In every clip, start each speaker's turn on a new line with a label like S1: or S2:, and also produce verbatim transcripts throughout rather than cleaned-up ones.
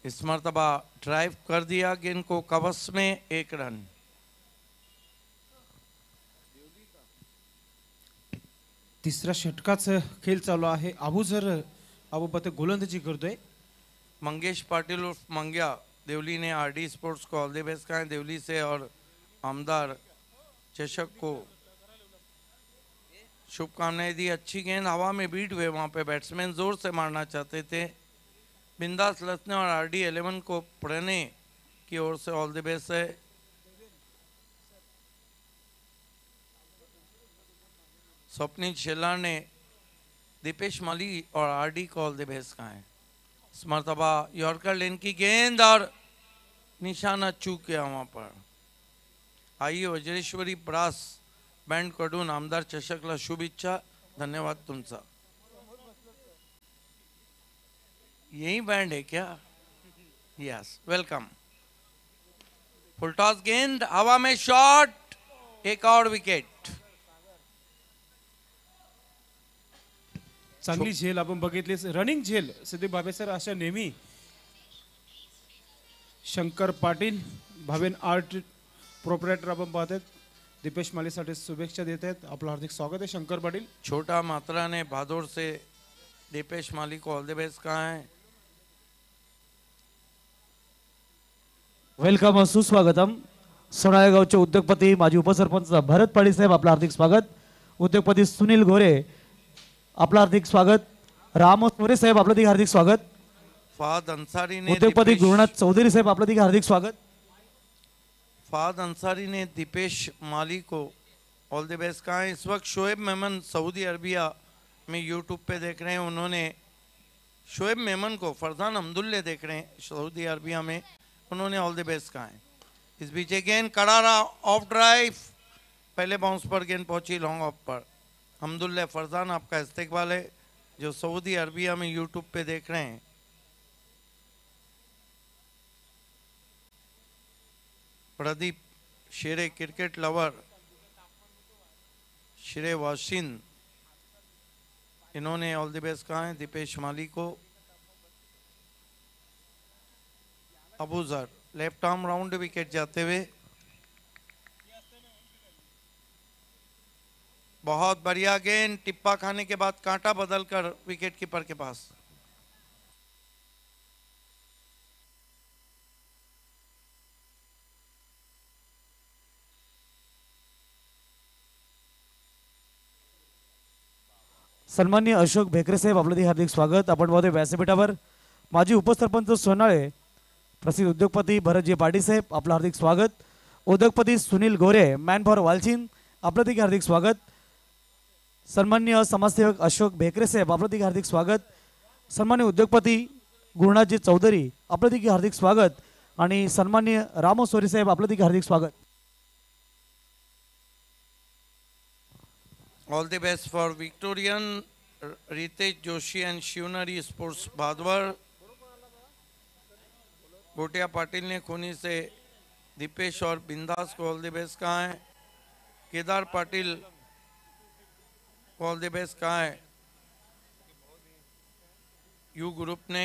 S1: इस मरतबा ड्राइव कर दिया गेंद को कवच में, एक रन।
S2: तिसऱ्या षटकाचा खेळ चालू आहे। अबूझर अबूपते गोलंदाजी करतोय।
S1: मंगेश पाटिल उर्फ मंग्या देवली ने आरडी स्पोर्ट्स को ऑल द बेस्ट कहा है देवली से, और आमदार चषक को शुभकामनाएं दी। अच्छी गेंद हवा में बीट हुए, वहां पे बैट्समैन जोर से मारना चाहते थे। बिंदास लसने और आरडी इलेवन को प्रणय की ओर से ऑल द बेस्ट है। स्वप्निल शेलार ने दीपेश माली और आरडी को ऑल द बेस्ट कहा है। इस मरतबा यॉर्कर लेन की गेंद और निशाना चूक गया वहां पर। आई वज्रेश्वरी ब्रास बँड कडून आमदार चषकला शुभेच्छा। धन्यवाद तुमचा। यही बैंड है क्या? Yes, welcome. फुल टॉस गेंद हवा में, शॉट, एक और विकेट।
S2: चांगली झेल आपण बघितली, रनिंग झेल सिद्धी भावे सर अशा नेहमी शंकर पाटील भावेन आर्ट प्रोपरायटर आपण पाहतात दीपेश मालीसाठी शुभेच्छा देत आहेत। आपलं हार्दिक स्वागत है शंकर पाटील।
S1: छोटा मात्रा ने भादोर से दीपेश माली को ऑल द बेस्ट कहा है।
S3: वेलकम, सुस्वागतम। सोनाळेगावचे उद्योगपती माजी उपसरपंच भरत पाडी साहेब आपलं हार्दिक स्वागत। उद्योगपती सुनील गोरे आपलं हार्दिक स्वागत। राम सोरे साहेब आपलं देखील हार्दिक स्वागत।
S1: फाद अंसारी ने
S3: उद्योगपती
S1: दीपेश-
S3: गुरुनाथ चौधरी साहेब आपलं देखील हार्दिक स्वागत।
S1: फाद अंसारी ने दीपेश माली को ऑल द बेस्ट कहा है। इस वक्त शोएब मेमन सऊदी अरबिया में यूट्यूब पे देख रहे हैं। उन्होंने शोएब मेमन को फरजान अब्दुल्ला देख रहे हैं सऊदी अरबिया में, उन्होंने ऑल द बेस्ट कहा है। इस बीच गेंद करारा ऑफ ड्राइव, पहले बाउंस पर गेंद पहुंची लॉन्ग ऑफ पर। अब्दुल्ला फरजान आपका इस्तेकबाल है जो सऊदी अरबिया में यूट्यूब पे देख रहे हैं। प्रदीप शेरे क्रिकेट लवर, शेरे वाशिन, इन्होंने ऑल द बेस्ट कहा है दीपेश माली को। Abuzar left arm round wicket जाते हुए, बहुत बढ़िया गेंद, टिप्पा खाने के बाद कांटा बदलकर विकेट कीपर के पास।
S3: सन्माननीय अशोक भेकरे साहेब आपलं देखील हार्दिक स्वागत। आपण पाहतोय व्यासपीठावर माजी उपसरपंच सोनाळे प्रसिद्ध उद्योगपती भरतजी पाटील साहेब आपलं हार्दिक स्वागत। उद्योगपती सुनील गोरे मॅन फॉर वालचिन आपलं देखील हार्दिक स्वागत। सन्माननीय समाजसेवक अशोक भेकरे साहेब आपलं देखील हार्दिक स्वागत। सन्माननीय उद्योगपती गुरुनाथजी चौधरी आपलं देखील हार्दिक स्वागत। आणि सन्माननीय राम सोरी साहेब आपलं देखील हार्दिक स्वागत।
S1: All the best for Victorian, Ritesh Joshi and Shivnari Sports भादवर। गोटिया पाटिल ने खूनी से दीपेश और बिंदास को ऑल द बेस्ट कहा है। केदार पाटिल को ऑल द बेस्ट कहा है यू ग्रुप ने।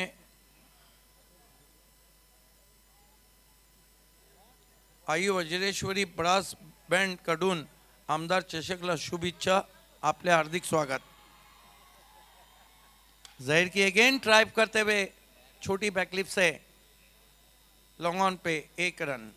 S1: आई वज्रेश्वरी ब्रास बँड कडून आमदार चषकला शुभेच्छा। आपले हार्दिक स्वागत। जहीर की अगेन ड्राइव करते हुए छोटी बैकलिप से लॉन्ग ऑन पे एक रन।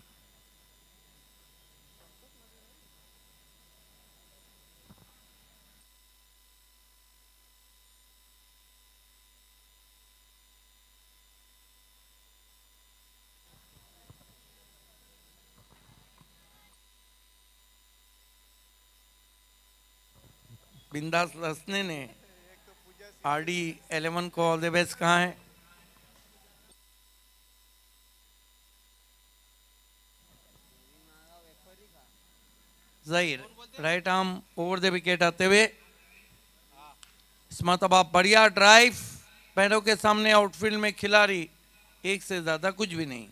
S1: बिंदास लसने ने आरडी इलेवन को ऑल द बेस्ट कहा है। Zaheer right arm over the wicket आते हुए, इस मरतबा बढ़िया ड्राइव, पैरों के सामने आउटफील्ड में खिलाड़ी, एक से ज्यादा कुछ भी नहीं।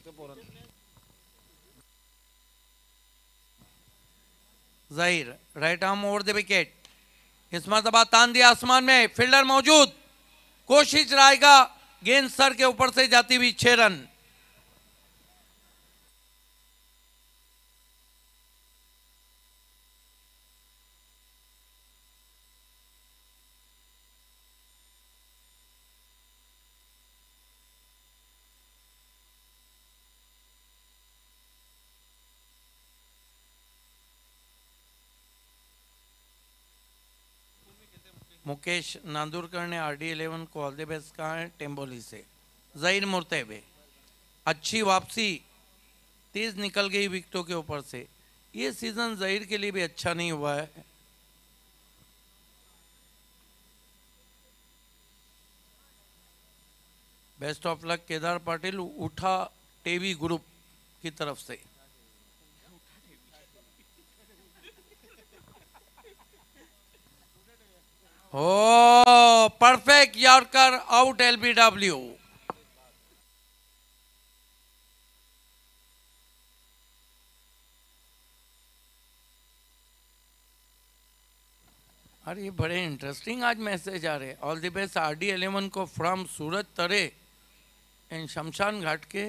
S1: Zaheer right arm over the wicket, इस मरतबा तान दिया आसमान में, फील्डर मौजूद, कोशिश रहेगा गेंद सर के ऊपर से जाती हुई, छह रन। मुकेश नांदुरकर ने आरडी इलेवन को ऑल द बेस्ट कहा है टेम्बोली से। जहीर मुर्तबे, अच्छी वापसी, तेज निकल गई विकेटों के ऊपर से। ये सीजन जहीर के लिए भी अच्छा नहीं हुआ है। Best of luck Kedar Patil, उठा टेवी ग्रुप की तरफ से। ओ परफेक्ट यॉर्कर, आउट एलबीडब्ल्यू। अरे ये बड़े इंटरेस्टिंग आज मैसेज आ रहे। All the best RD eleven को फ्रॉम सूरज तरे इन शमशान घाट के।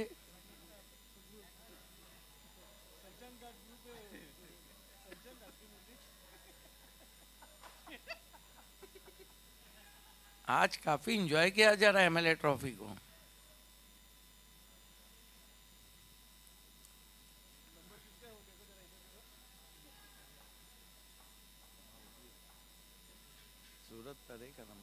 S1: आज काफी एंजॉय किया जा रहा है एमएलए ट्रॉफी को। सूरत तरे का नंबर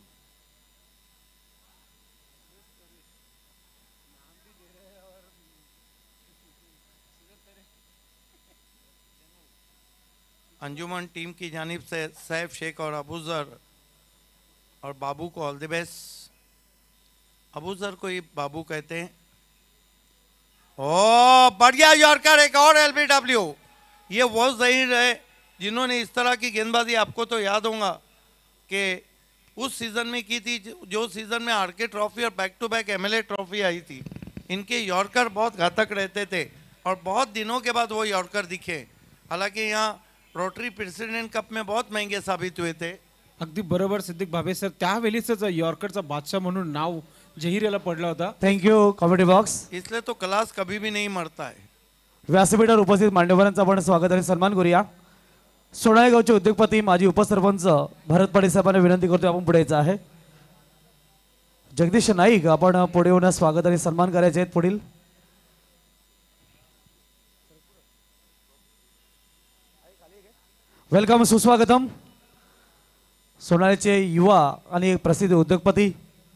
S1: अंजुमन टीम की जानिब से सैफ शेख और अबूजर और बाबू को ऑल द बेस्ट। अबूजर को ही बाबू कहते हैं। ओ बढ़िया यॉर्कर, एक और एलबीडब्ल्यू। ये वो जहीर है जिन्होंने इस तरह की गेंदबाजी, आपको तो याद होगा कि उस सीजन में की थी जो सीजन में आरके ट्रॉफी और back to back MLA trophy आई थी। इनके यॉर्कर बहुत घातक रहते थे और बहुत दिनों के बाद वो यॉर्कर दिखे। हालांकि यहाँ रोटरी प्रेसिडेंट कप में बहुत महंगे साबित हुए थे।
S2: अगदी बरोबर सिद्दीक भावे सर, त्यावेळीच यॉर्करचा बादशाह म्हणून नाव जहीर याला पडला होता।
S3: Thank you comedy box.
S1: इसलिए तो क्लास कभी भी नहीं मरता है।
S3: व्यासपीठावर उपस्थित मान्यवरांचं आपण स्वागत आणि सन्मान करूया। सोनाळे गावचे उद्योगपती माजी उपसरपंच भरत पाटील साहेबांना विनंती करतो आपण पुढे यायचं आहे। जगदीश नाईक आपण पुढे येऊन स्वागत आणि सन्मान करायचे आहेत। पुढील वेलकम, सुस्वागतम। सोनाळेचे युवा आणि प्रसिद्ध उद्योगपती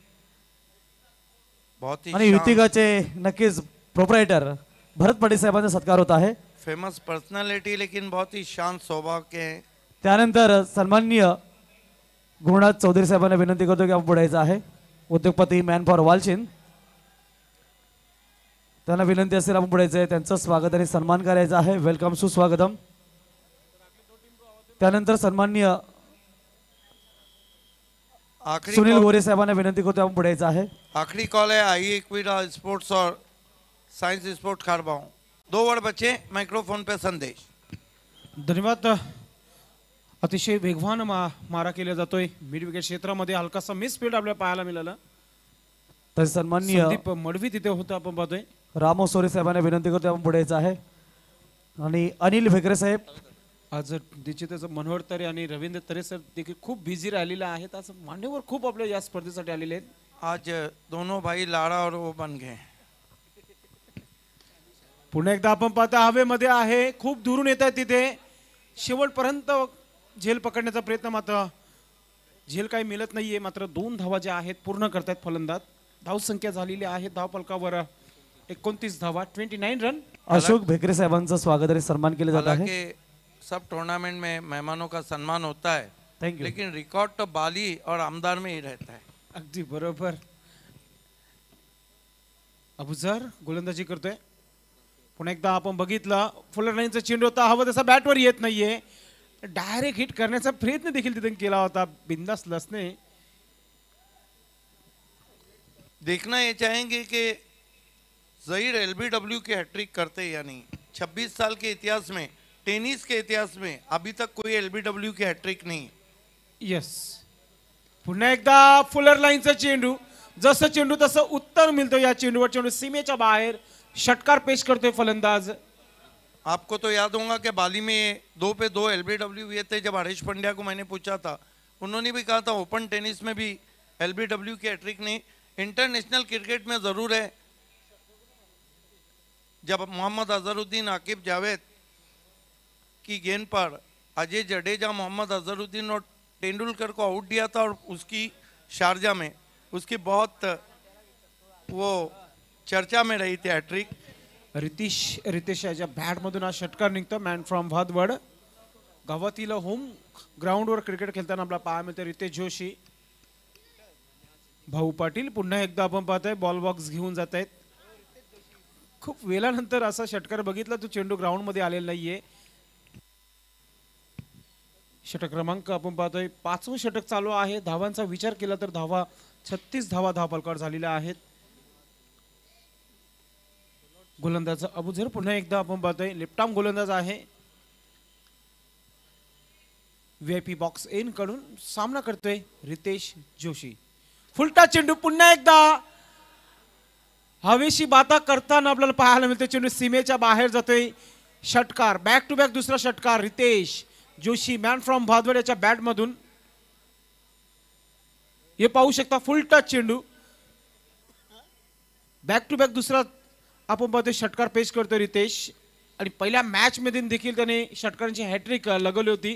S1: बहुत ही
S3: आणि युतिकाचे नक्कीच प्रोप्रायटर भरत पाटील साहेबांचा सत्कार होत आहे।
S1: फेमस पर्सनालिटी लेकिन बहुत ही शांत स्वभाव के हैं।
S3: त्यानंतर सन्माननीय गुरुनाथ चौधरी साहेबांना विनंती करतो की आपण पुढे यायचं आहे। उद्योगपती मॅन फॉर वालचिन, त्यांना विनंती असेल आपण पुढे यायचं आहे, त्यांचं स्वागत आणि सन्मान करायचा आहे। वेलकम, सुस्वागतम। त्यानंतर सन्माननीय
S1: आखिरी
S3: सुनील
S1: कॉल-
S3: गोरे साहेबांना विनंती करतो आपण पुढे यायचं आहे।
S1: आखिरी कॉल है आई इक्विटा स्पोर्ट्स और साइंस स्पोर्ट खारबाओं। दो वर्ड बचे, माइक्रोफोन पे संदेश।
S2: धन्यवाद। अतिशय वेगवान मा, मारा केला जातोय मिड विकेट क्षेत्रामध्ये। हलकासा मिस फील्ड आपल्याला पाहायला मिळाला।
S3: तर सन्माननीय
S2: संदीप मडवी तिथे होता, आपण पाहतोय।
S3: रामो सोरे साहेबांना विनंती करतो आपण पुढे यायचं आहे। आणि अनिल भेकरे साहेब,
S2: आज निश्चितच मनोहर तरे आणि रवींद्र तरे सर देखील खूप बिझी राहिलेले आहेत। आज मान्यवर खूप आपल्या या स्पर्धेसाठी आलेले आहेत।
S1: आज दोनों भाई लाड़ा और वो बन गए।
S2: पुन्हा एकदा आपण पाहता हवेमध्ये आहे, खूप दुरून येत आहे तिथे। शेवटपर्यंत झेल पकडण्याचा प्रयत्न, मात्र झेल काही मिळत नाहीये। मात्र दोन धावा ज्या आहेत पूर्ण करतायत फलंदाज। धावसंख्या झालेली आहे धावफलकावर एकोणतीस धावा, twenty nine run.
S3: Ashok Bhekre साहेबांचं स्वागत आणि सन्मान केले जात आहे।
S1: हालांकि सब टूर्नामेंट में मेहमानों का सम्मान होता है,
S3: थैंक यू।
S1: लेकिन रिकॉर्ड तो बाली और आमदार में ही रहता है।
S2: अगदी बरोबर। अबूजर गोलंदाजी करतोय। पुन्हा एकदा आपण बघितलं फुलर लाईनचा चेंडू होता, हवा तसा बॅटवर येत नाहीये। डायरेक्ट हिट करण्याचा प्रयत्न देखील तिथे केला होता बिंदास लसने।
S1: देखना ये चाहेंगे कि जहीर एलबीडब्ल्यू की हैट्रिक करते या नहीं? छब्बीस साल के इतिहास में, टेनिस के इतिहास में अभी तक कोई एलबीडब्ल्यू की हैट्रिक नहीं.
S2: यस, पुन्हा एकदा फुलर लाईनचा चेंडू, जसं चेंडू तसं उत्तर मिळतं या चेंडूवर. चेंडू सीमेच्या बाहेर, षटकार पेश करतोय फलंदाज.
S1: आपको तो याद होगा कि बाली में दो पे दो एलबीडब्ल्यू हुए थे. जब हरीश पंड्या को मैंने पूछा था, उन्होंने भी कहा था ओपन टेनिस में भी एलबीडब्ल्यू की हैट्रिक नहीं. इंटरनेशनल क्रिकेट में जरूर है. जब मोहम्मद अजहरुद्दीन, आकिब जावेद की गेंद पर अजय जडेजा, मोहम्मद अजहरुद्दीन और तेंदुलकर को आउट दिया था, और उसकी शारजा में उसकी बहुत वो चर्चा में रही थी हैट्रिक.
S2: रितेश रितेश याच्या बॅट मधून हा षटकार निघतो. मॅन फ्रॉम भादवड, गावातील होम ग्राउंडवर क्रिकेट खेळताना आपला पाहायला मिळते रितेश जोशी. भाऊ पाटील पुन्हा एकदा आपण पाहतोय बॉल बॉक्स घेऊन जात आहेत. खूप वेळानंतर असा षटकार बघितला, तो चेंडू ग्राउंड मध्ये आलेला नाहीये. षटक क्रमांक आपण पाहतोय पाचवं षटक चालू आहे. धावांचा विचार केला तर धावा छत्तीस धावा धाव फलकावर झालेल्या आहेत. गोलंदाज अबुझर पुन्हा एकदा आपण पाहतोय लेफ्ट आर्म गोलंदाज आहे. व्हीआयपी बॉक्स एन कडून सामना करतोय रितेश जोशी. फुलटा चेंडू पुन्हा एकदा हवेशी बाता करताना आपल्याला पाहायला मिळते. चेंडू सीमेच्या बाहेर जातोय. षटकार, बॅक टू बॅक दुसरा षटकार रितेश जोशी मॅन फ्रॉम भादवड याच्या बॅट मधून. हे पाहू शकता फुल टच चेंडू, बॅक टू बॅक दुसरा आपण पाहतोय षटकार पेश करतोय रितेश. आणि पहिल्या मॅच मध्ये देखील त्याने षटकारांची हॅट्रिक लगवली होती.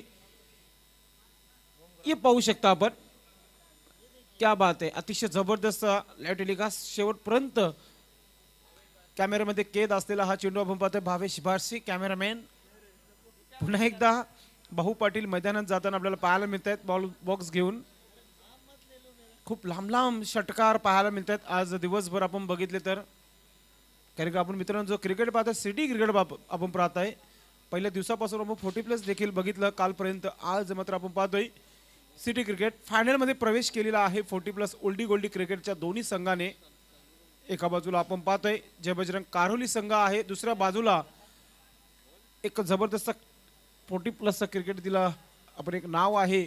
S2: हे पाहू शकता आपण. क्या बात आहे, अतिशय जबरदस्त लाईव्ह टेलिकास्ट शेवटपर्यंत कॅमेऱ्यामध्ये कैद असलेला हा चेंडू आपण पाहतोय. भावेश बारसी कॅमेरामॅन. पुन्हा एकदा भाऊ पाटील मैदानात जाताना आपल्याला पाहायला मिळत आहेत बॉल बॉक्स घेऊन. खूप लांब लांब षटकार पाहायला मिळत आहेत आज दिवसभर आपण बघितले तर. कारण की आपण मित्रांनो जो क्रिकेट पाहतो सिटी क्रिकेट आपण पाहताय. पहिल्या दिवसापासून आपण फोर्टी प्लस देखील बघितलं कालपर्यंत. आज मात्र आपण पाहतोय सिटी क्रिकेट फायनल मध्ये प्रवेश केलेला आहे. फोर्टी प्लस ओल्डी गोल्डी क्रिकेटच्या दोन्ही संघाने. एका बाजूला आपण पाहतोय जय बजरंग कारोली संघ आहे, दुसऱ्या बाजूला एक जबरदस्त फोर्टी प्लस क्रिकेट दिला आपण एक नाव आहे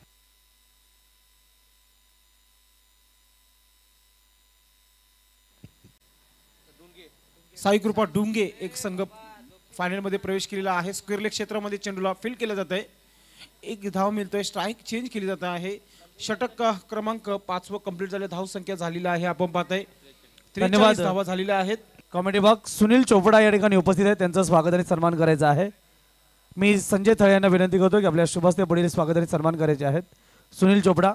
S2: साई कृपा डुंगे. एक संघ फायनल मध्ये प्रवेश केलेला आहे. स्क्वेअर लेग क्षेत्रामध्ये चेंडूला फील्ड केलं जात आहे. एक धाव मिळतोय, स्ट्राईक चेंज केली जात आहे. षटक क्रमांक पाचवं कंप्लीट झाले. धाव संख्या झालेली आहे आपण पाहताय
S3: धन्यवाद.
S2: धावा झालेल्या आहेत.
S3: कॉमेडी बॉक्स सुनील चोपडा या ठिकाणी उपस्थित आहेत, त्यांचं स्वागत आणि सन्मान करायचं आहे. मी संजय थळे यांना विनंती करतो की आपल्या शुभस्ते पुढील स्वागत आणि सन्मान करायचे आहेत. सुनील चोपडा,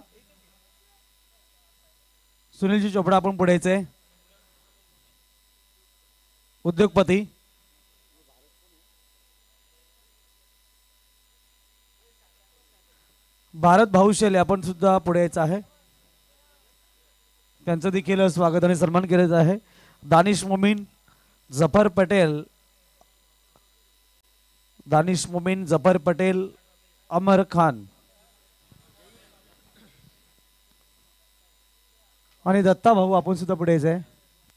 S3: सुनीलजी चोपडा आपण पुढे यायचंय. उद्योगपती भारत भाऊ शेले आपण सुद्धा पुढे यायचं आहे, त्यांचं देखील स्वागत आणि सन्मान केलेलं आहे. दानिश मोमीन, जफर पटेल, दानिश मोमीन, जफर पटेल, अमर खान आणि दत्ता भाऊ आपण सुद्धा पुढे यायचं आहे.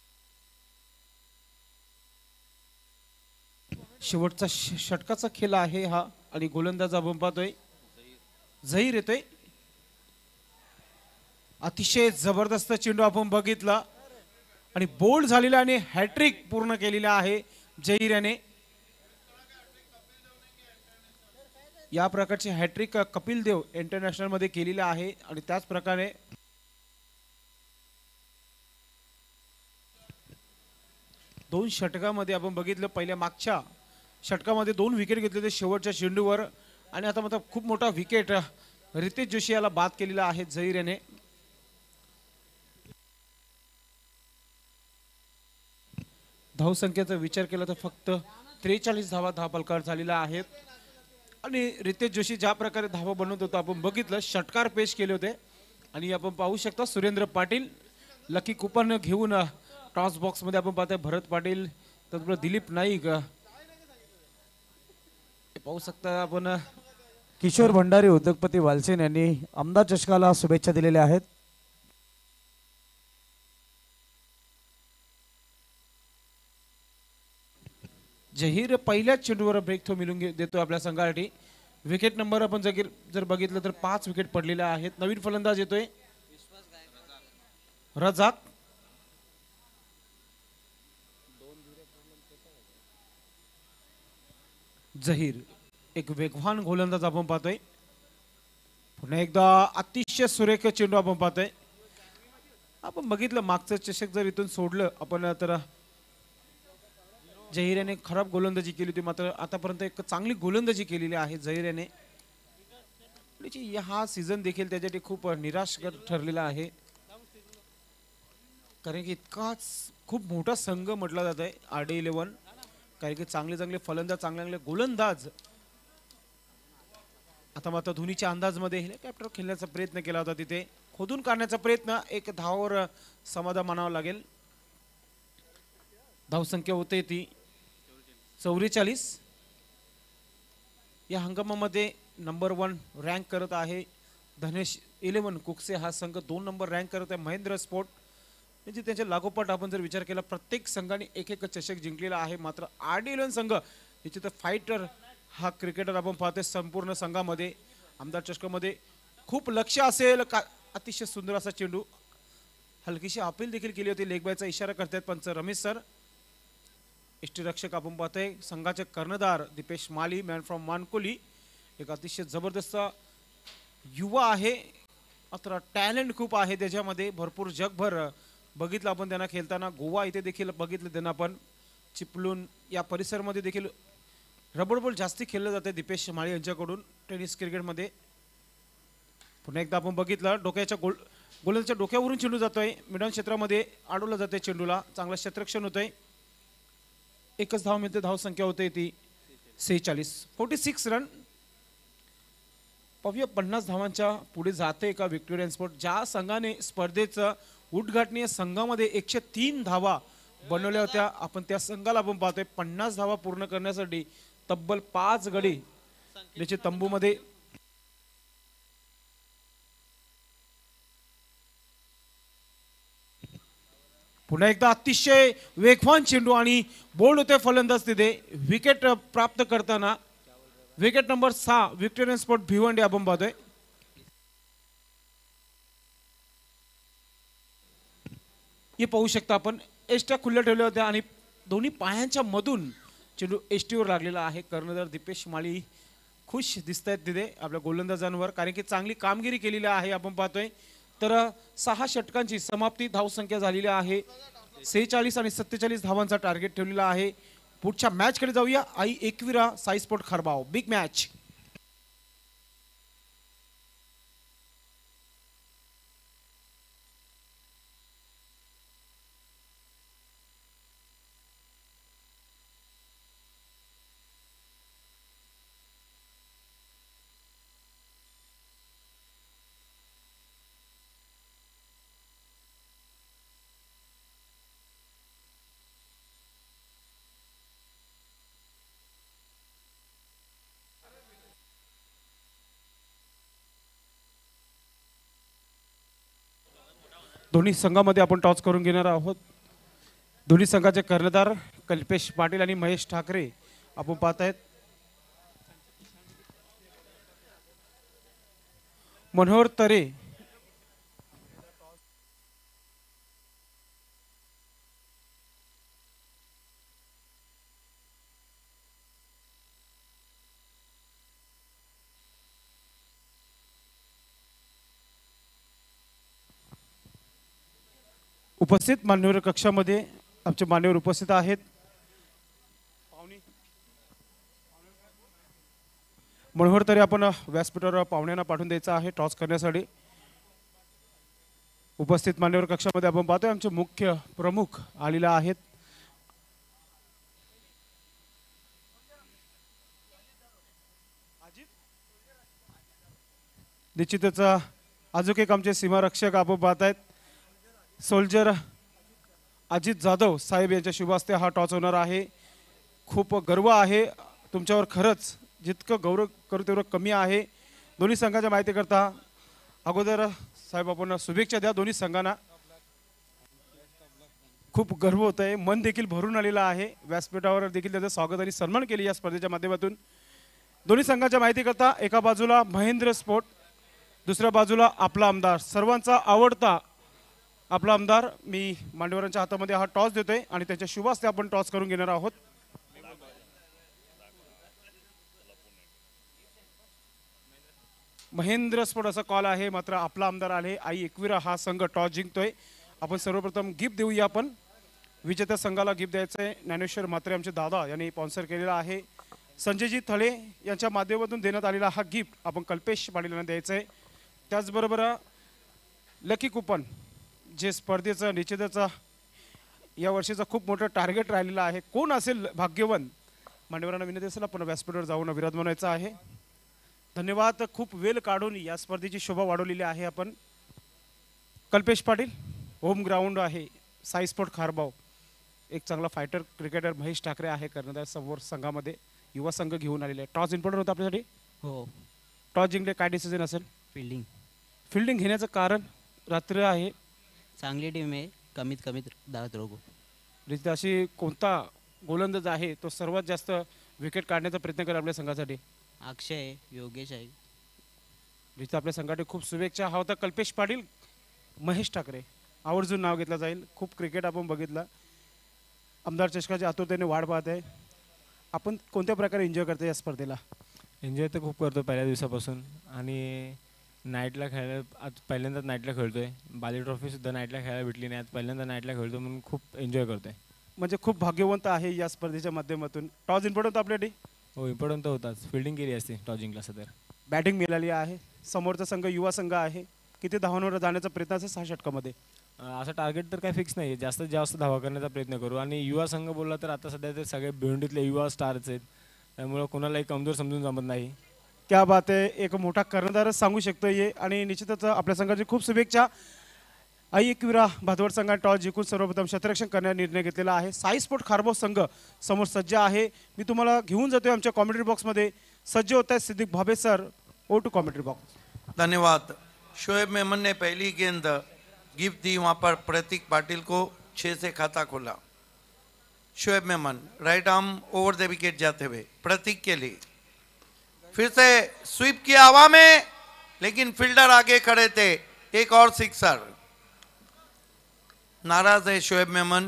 S2: शेवटचा षटकाचा खेळ आहे हा. आणि गोलंदाज आपण पाहतोय झहीर येतोय. अतिशय जबरदस्त चेंडू आपण बघितला आणि बोल्ड झालेला आणि हॅट्रिक पूर्ण केलेला आहे झहीर याने. या प्रकारची हॅट्रिक कपिल देव इंटरनॅशनल मध्ये केलेली आहे. आणि त्याच प्रकारे दोन षटकामध्ये आपण बघितलं, पहिल्या मागच्या षटकामध्ये दोन विकेट घेतले होते शेवटच्या चेंडूवर. आणि आता मात्र खूप मोठा विकेट रितेश जोशी याला बाद केलेला आहे झहीर याने. धाव संख्येचा विचार केला तर फक्त त्रेचाळीस धावा धावफलकावर झालेल्या आहेत. आणि रितेश जोशी ज्या प्रकारे धावा बनवत होता आपण बघितलं, षटकार पेश केले होते. आणि आपण पाहू शकता सुरेंद्र पाटील लकी कुपन घेऊन टॉस बॉक्स मध्ये आपण पाहतोय. भरत पाटील, त्याचबरोबर दिलीप नाईक पाहू शकता आपण.
S3: किशोर भंडारी, उद्योगपती वालसेन यांनी आमदार चषकाला शुभेच्छा दिलेल्या आहेत.
S2: जहीर पहिल्याच चेंडूवर ब्रेक थ्रो मिळून घे- देतोय आपल्या संघासाठी. विकेट नंबर आपण जगीर जर बघितलं तर पाच विकेट पडलेल्या आहेत. नवीन फलंदाज येतोय रजाक. जहीर एक वेगवान गोलंदाज आपण पाहतोय. पुन्हा एकदा अतिशय सुरेख चेंडू आपण पाहतोय. आपण बघितलं मागचं चषक जर इथून सोडलं आपण तर जहीर याने खराब गोलंदाजी केली होती, मात्र आतापर्यंत एक चांगली गोलंदाजी केलेली आहे जहीर याने. त्याची हा सीझन देखील त्याच्यासाठी खूप निराश ठरलेला आहे, कारण की इतकाच खूप मोठा संघ म्हटला जात आहे आर डी इलेव्हन. कारण की चांगले चांगले फलंदाज चांगले चांगले गोलंदाज. आता मात्र धोनीच्या अंदाजमध्ये हेलिकॉप्टर खेळण्याचा प्रयत्न केला होता, तिथे खोदून काढण्याचा प्रयत्न. एक धावावर समाधान मानावं लागेल. धावसंख्या होते ती चौवेचाळीस. या हंगामामध्ये नंबर वन रँक करत आहे धनेश इलेव्हन कुकसे. हा संघ दोन नंबर रँक करत आहे महेंद्र स्पोर्ट. म्हणजे त्यांच्या लागोपाठ आपण जर विचार केला प्रत्येक संघाने एक एक चषक जिंकलेला आहे, मात्र आर डी इलेव्हन संघ याची तर फायटर हा क्रिकेटर आपण पाहतोय संपूर्ण संघामध्ये. आमदार चषकामध्ये खूप लक्ष असेल का. अतिशय सुंदर असा चेंडू. हलकीशी अपील देखील केली होती, लेग बायचा इशारा करतायत पंच रमेश सर. यष्टीरक्षक आपण पाहतोय संघाचे कर्णधार दीपेश माली मॅन फ्रॉम मानकोली. एक अतिशय जबरदस्त युवा आहे, मात्र टॅलेंट खूप आहे त्याच्यामध्ये भरपूर. जगभर बघितलं आपण त्यांना खेळताना. गोवा इथे देखील बघितलं त्यांना आपण. चिपळूण या परिसरामध्ये देखील रबर बॉल जास्ती खेळलं जाते दीपेश माळी यांच्याकडून टेनिस क्रिकेटमध्ये. पुन्हा एकदा आपण बघितलं डोक्याच्या गोल गोलंदाजच्या डोक्यावरून चेंडू जातोय. मिडन क्षेत्रामध्ये अडवलं जाते चेंडूला. चांगलं क्षेत्ररक्षण होतंय. एकच धाव मिळते. धाव संख्या होते ती सेहेचाळीस. Forty six run. पाहूया पन्नास धावांच्या पुढे जाते का विक्टोरियन स्पोर्ट. ज्या संघाने स्पर्धेचं उद्घाटनीय संघामध्ये एकशे तीन धावा बनवल्या होत्या, आपण त्या संघाला आपण पाहतोय पन्नास धावा पूर्ण करण्यासाठी तब्बल पाच गडी त्याचे तंबूमध्ये. पुन्हा एकदा अतिशय वेगवान चेंडू आणि बोल्ड होते फलंदाज तिथे. विकेट प्राप्त करताना विकेट नंबर सहा विक्टोरियन स्पोर्ट भिवंडी आपण पाहतोय. हे पाहू शकता आपण एसट्या खुल्या ठेवल्या होत्या आणि दोन्ही पायांच्या मधून चेंडू एसटीवर लागलेला आहे. कर्णधार दीपेश माळी खुश दिसत आहेत तिथे आपल्या गोलंदाजांवर, कारण की चांगली कामगिरी केलेली आहे आपण पाहतोय. तर सहा षटकांची समाप्ती धावसंख्या झालेली आहे. सेहेचाळीस आणि सत्तेचाळीस धावांचा टार्गेट ठेवलेला आहे. पुढच्या मॅच कडे जाऊया. आई Ekvira Sai sport Kharbav big match. दोन्ही संघामध्ये आपण टॉस करून घेणार आहोत. दोन्ही संघाचे कर्णधार कल्पेश पाटील आणि महेश ठाकरे आपण पाहत आहेत. मनोहर तरे उपस्थित मान्यवर कक्षामध्ये आमचे मान्यवर उपस्थित आहेत. मनोहर तरी आपण व्यासपीठावर पाहुण्यांना पाठवून द्यायचं आहे टॉस करण्यासाठी. उपस्थित मान्यवर कक्षामध्ये आपण पाहतोय आमचे मुख्य प्रमुख आलेले आहेत. निश्चितच अजून एक आमचे सीमारक्षक आपण पाहत आहेत. सोल्जर अजित जाधव साहेब यांच्या शुभ हस्ते हा टॉस होणार आहे. खूप गर्व आहे तुमच्यावर, खरंच जितकं गौरव करू तेवढं कमी आहे. दोन्ही संघाच्या माहिती करता अगोदर साहेब आपण शुभेच्छा द्या दोन्ही संघांना. खूप गर्व होत आहे, मन देखील भरून आलेलं आहे. व्यासपीठावर देखील त्याचं स्वागत आणि सन्मान केले या स्पर्धेच्या माध्यमातून. दोन्ही संघाच्या माहिती करता एका बाजूला महेंद्र स्पोर्ट, दुसऱ्या बाजूला आपला आमदार, सर्वांचा आवडता आपला आमदार. मी मांडेकरांच्या हातामध्ये हा टॉस देतोय आणि त्याच्या शुभ हस्ते आपण टॉस करून घेणार आहोत. महेंद्र स्पोर्ट असा कॉल आहे, मात्र आपला आमदार आले. आई एकविरा हा संघ टॉस जिंकतोय. आपण सर्वप्रथम गिफ्ट देऊया. आपण विजेत्या संघाला गिफ्ट द्यायचं आहे. ज्ञानेश्वर म्हात्रे आमचे दादा यांनी स्पॉन्सर केलेला आहे. संजयजी थळे यांच्या माध्यमातून देण्यात आलेला हा गिफ्ट आपण कल्पेश पाटील यांना द्यायचं आहे. त्याचबरोबर लकी कुपन जे स्पर्धेचं निश्चितच या वर्षीचं खूप मोठं टार्गेट राहिलेलं आहे. कोण असेल भाग्यवान? मान्यवरांना विनंती असेल आपण व्यासपीठावर जाऊन विराज बनवायचा आहे. धन्यवाद. खूप वेळ काढून या स्पर्धेची शोभा वाढवलेली आहे आपण. कल्पेश पाटील होम ग्राउंड आहे साई स्पोर्ट खारबाव. एक चांगला फायटर क्रिकेटर महेश ठाकरे आहे कर्णधार समोर संघामध्ये. युवा संघ घेऊन आलेले आहे. टॉस इम्पॉर्टंट होता आपल्यासाठी.
S4: हो,
S2: टॉस जिंकले, काय डिसिजन असेल?
S4: फिल्डिंग
S2: फिल्डिंग घेण्याचं कारण रात्र आहे,
S4: चांगली टीम आहे, कमीत कमीत धावत रोगो.
S2: रित्या अशी कोणता गोलंदाज आहे तो सर्वात जास्त विकेट काढण्याचा प्रयत्न करेल आपल्या संघासाठी?
S4: अक्षय आहे, योगेश आहे.
S2: रित्या आपल्या संघासाठी खूप शुभेच्छा. हा होता कल्पेश पाटील. महेश ठाकरे आवर्जून नाव घेतलं जाईल. खूप क्रिकेट आपण बघितलं. आमदार चषकाच्या आतुरतेने वाढ पाहत आहे. आपण कोणत्या प्रकारे एन्जॉय करतो या स्पर्धेला?
S5: एन्जॉय तर खूप करतो पहिल्या दिवसापासून. आणि नाईटला खेळायला आज पहिल्यांदाच नाईटला खेळतो आहे. बाली ट्रॉफीसुद्धा नाईटला खेळायला भेटली नाही, आज पहिल्यांदा नाईटला खेळतो म्हणून खूप एन्जॉय करतो आहे.
S2: म्हणजे खूप भाग्यवंत आहे या स्पर्धेच्या माध्यमातून. टॉस इम्पॉर्टंट आपल्यासाठी.
S5: हो, इम्पॉर्टंट तर होताच. फिल्डिंग केली असते टॉस जिंकला असं तर.
S2: बॅटिंग मिळाली आहे. समोरचा संघ युवा संघ आहे. किती धावांवर जाण्याचा प्रयत्न असेल सहा षटकामध्ये?
S5: अं, असं टार्गेट तर काही फिक्स नाही आहे. जास्तीत जास्त धावा करण्याचा प्रयत्न करू. आणि युवा संघ बोलला तर आता सध्या ते सगळे भिवंडीतले युवा स्टार्स आहेत, त्यामुळं कोणालाही कमजोर समजून जमत नाही.
S2: क्या बात आहे. एक मोठा कर्णधारच सांगू शकतो ये. आणि निश्चितच आपल्या संघाची खूप शुभेच्छा. आई एकविरा भातवड संघाने टॉस जिंकून सर्वप्रथम क्षेत्ररक्षण करण्याचा निर्णय घेतलेला आहे. साई स्पोर्ट खारबाव संघ समोर सज्ज आहे. मी तुम्हाला घेऊन जातोय आमच्या कॉमेंट्री बॉक्समध्ये. सज्ज होत आहे Siddique Bhabhe sir. Over to commentary box.
S1: धन्यवाद. शोएब मेमन ने पहली गेंद गिफ्ट दी, वहां पर प्रतीक पाटिल को छह से खाता खोला. Shoaib Memon right arm over the wicket जाते हुए प्रतीक के लिए फिर से स्वीप किया हवा में, लेकिन फील्डर आगे खड़े थे. एक और सिक्सर. नाराज है शोएब मेमन.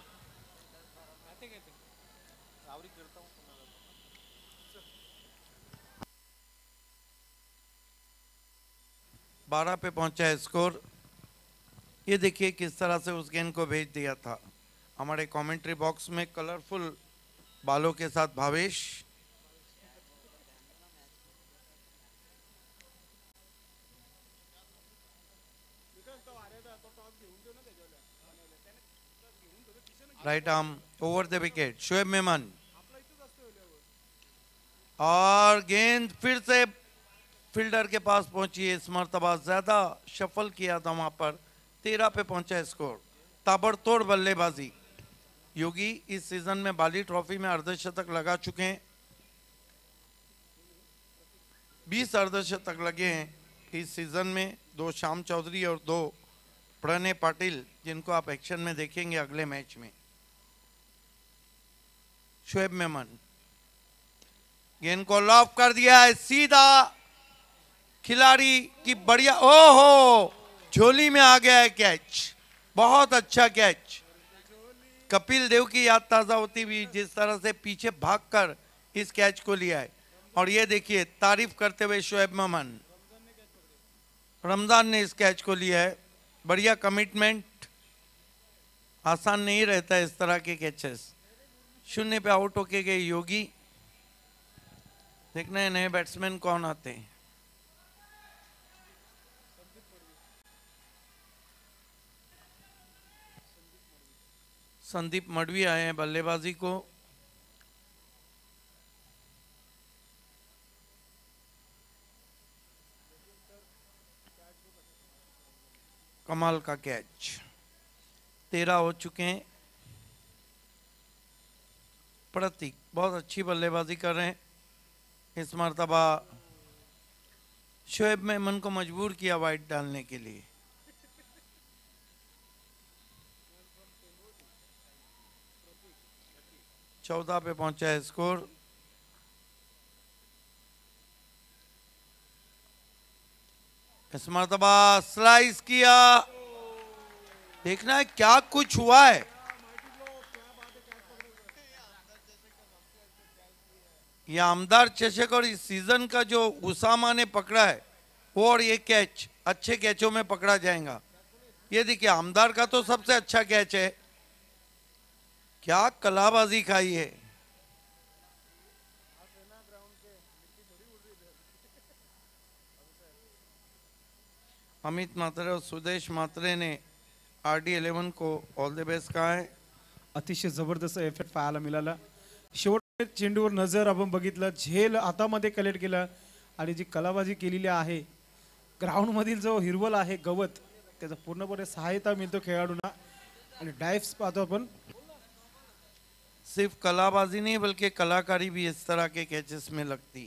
S1: बारह पे पहुंचा है स्कोर. ये देखिए किस तरह से उस गेंद को भेज दिया था. हमारे कमेंट्री बॉक्स में कलरफुल बालों के साथ Bhavesh. Right arm over the wicket Shoaib Memon. और गेंद फिर से फील्डर के पास पहुंची है. इस मरतबा ज्यादा शफल किया था वहां पर. तेरह पे पहुंचा है स्कोर. ताबड़तोड़ बल्लेबाजी. योगी इस सीजन में बाली ट्रॉफी में अर्धशतक लगा चुके हैं. बीस अर्धशतक लगे हैं इस सीजन में. दो श्याम चौधरी और दो प्रणय पाटिल, जिनको आप एक्शन में देखेंगे अगले मैच में. शोएब मेमन गेंद को लॉफ कर दिया है सीधा. खिलाड़ी की बढ़िया, ओहो, झोली में आ गया है कैच. बहुत अच्छा कैच. कपिल देव की याद ताजा होती हुई जिस तरह से पीछे भागकर इस कैच को लिया है. और ये देखिए तारीफ करते हुए शोएब मेमन. रमजान ने इस कैच को लिया है. बढ़िया कमिटमेंट. आसान नहीं रहता इस तरह के कैचेस. शून्य पे आउट होके गए योगी. देखना है नए बैट्समैन कौन आते हैं. संदीप मडवी आए हैं बल्लेबाजी को. कमाल का कैच. तेरह हो चुके हैं. प्रतीक बहुत अच्छी बल्लेबाजी कर रहे हैं. इस मर्तबा शोएब मेमन को मजबूर किया वाइड डालने के लिए. चौदह पे पहुंचा है स्कोर। इस मर्तबा स्लाइस किया, देखना है क्या कुछ हुआ है। ये आमदार चषक और इस सीजन का जो उसामा ने पकड़ा है वो और ये कैच अच्छे कैचों में पकड़ा जाएगा। ये देखिए आमदार का तो सबसे अच्छा कैच है, क्या कलाबाजी खाई है। अमित मात्रे और सुदेश मात्रे ने आर डी इलेवन को ऑल द बेस्ट कहा आहे।
S2: अतिशय जबरदस्त एफर्ट पाहायला मिळाला। शेवट चेंडूवर नजर आपण बघितलं, झेल हातामध्ये कलेक्ट केलं आणि जी कलाबाजी केलेली आहे ग्राउंड मधील जो हिरवल आहे गवत त्याचा पूर्णपणे सहायता मिळतो खेळाडूंना। आणि डाइव्स पाहतो आपण,
S1: सिर्फ कलाबाजी नहीं बल्कि कलाकारी भी इस तरह के कैचेस में लगती।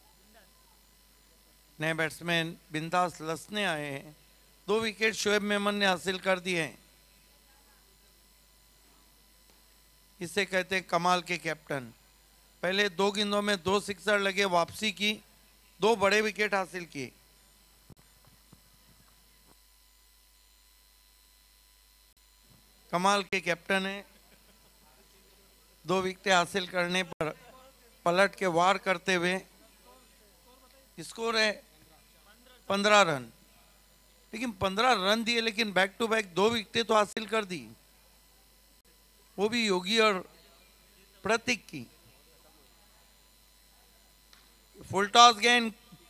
S1: नए बैट्समैन बिंदास लसने आए हैं, दो विकेट शोएब मेमन ने हासिल कर दिए हैं। इसे कहते हैं कमाल के कैप्टन। पहले दो गेंदों में दो सिक्सर लगे, वापसी की, दो बड़े विकेट हासिल किए। कमाल के कैप्टन है, दो विकेट हासिल करने पर पलट के वार करते हुए स्कोर है पंद्रह रन। लेकिन पंद्रह रन दिए लेकिन बैक टू बैक दो विकेटें तो हासिल कर दी, वो भी योगी और प्रतीक की। फुल टॉस गेंद,